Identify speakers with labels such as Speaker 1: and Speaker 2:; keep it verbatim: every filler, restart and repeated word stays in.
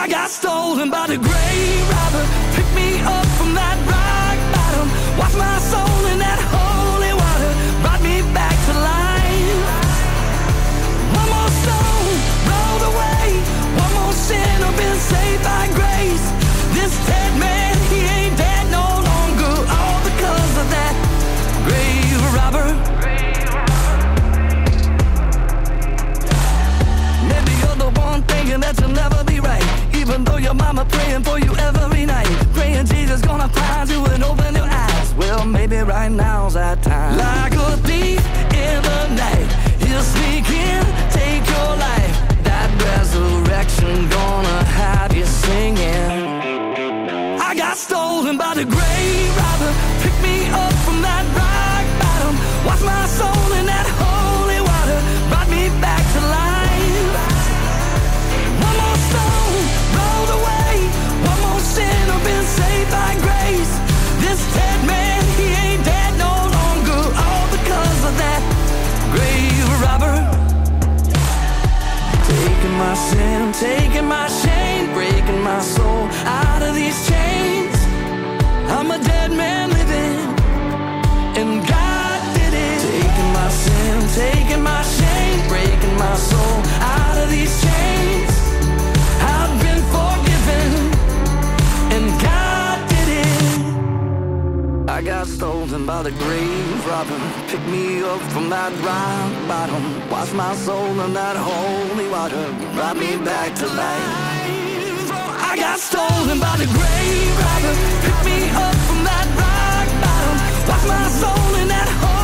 Speaker 1: I got stolen by the grave robber. Pick me up from that rock bottom. Wash my soul in that holy water. Brought me back to life. One more stone rolled away. One more sinner been saved by grace. This dead man, he ain't dead no longer. All because of that grave robber. Maybe you're the one thinking that you'll never be right, even though your mama praying for you every night, praying Jesus gonna find you and open your eyes. Well, maybe right now's that time. Like a thief in the night, he'll sneak in, take your life. That resurrection gonna have you singing. I got stolen by the grave robber. Pick me up from that rock bottom. Wash my soul in that holy water. Brought me back to life. One more stone rolled away. One more sinner been saved by grace. This dead man, he ain't dead no longer. All because of that grave robber. Taking my sin, taking my shame, breaking my soul out of these chains. I'm a dead man living, and God did it. Taking my sin, taking my shame, breaking my soul out of these chains. I've been forgiven, and God did it. I got stolen by the grave robber. Pick me up from that rock bottom. Wash my soul in that holy water. Brought me back to life. I got stolen by the grave robber. Pick me up from that rock bottom. Wash my soul in that holy